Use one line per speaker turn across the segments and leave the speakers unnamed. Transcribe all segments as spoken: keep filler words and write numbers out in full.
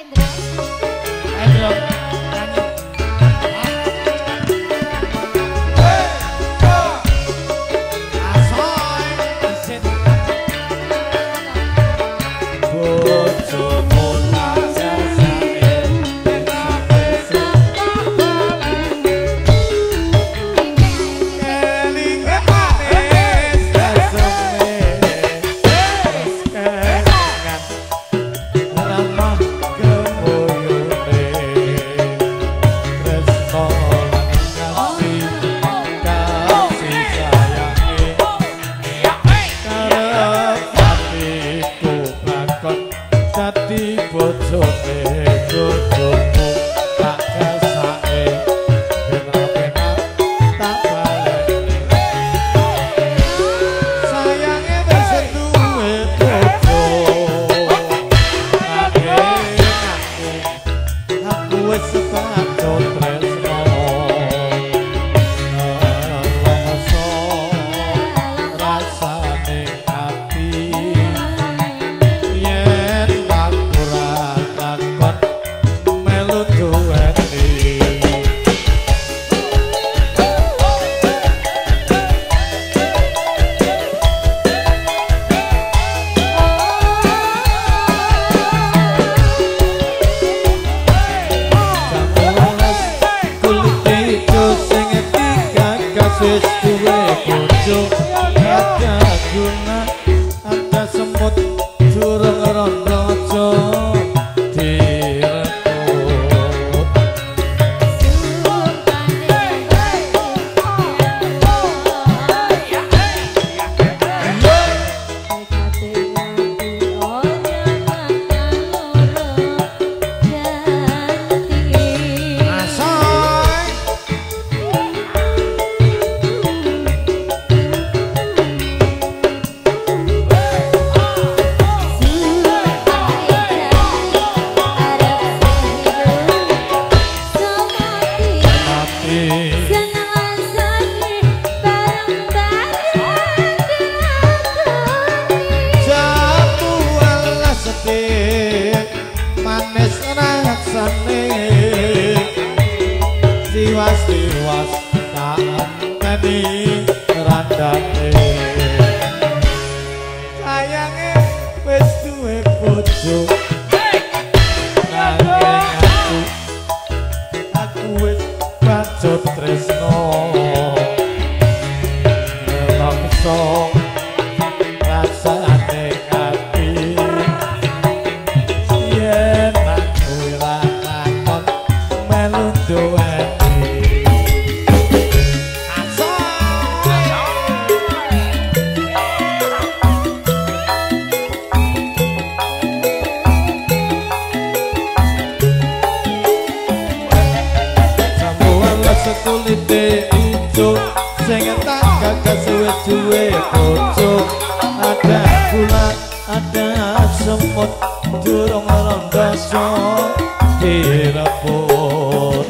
Tiwas-tiwas tak ngeni randane sayange wis duwe bojo nanging aku aku wis bacot tresno nelongso rasane ati yen aku ora takon melu duwe kulite ijo sing tak gagas suwe-suwe bojo ada gula ada semut durung rondoso direbut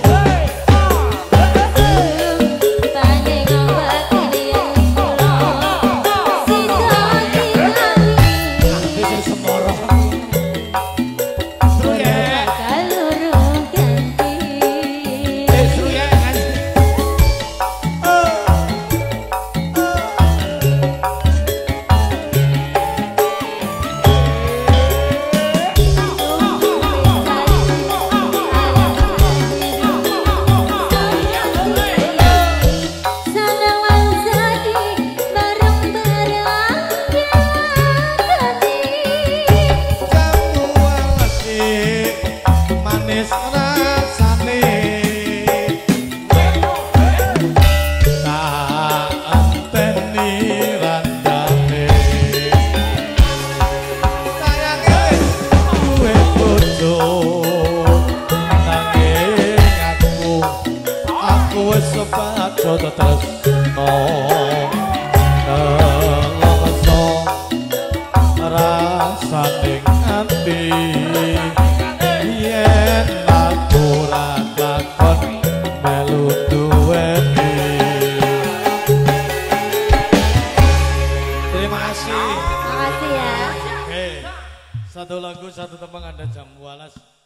rasaning ati yen aku ra lakon melu duweni. Terima kasih.
Makasih ya.
Oke, satu lagu satu tembang ada jam walas.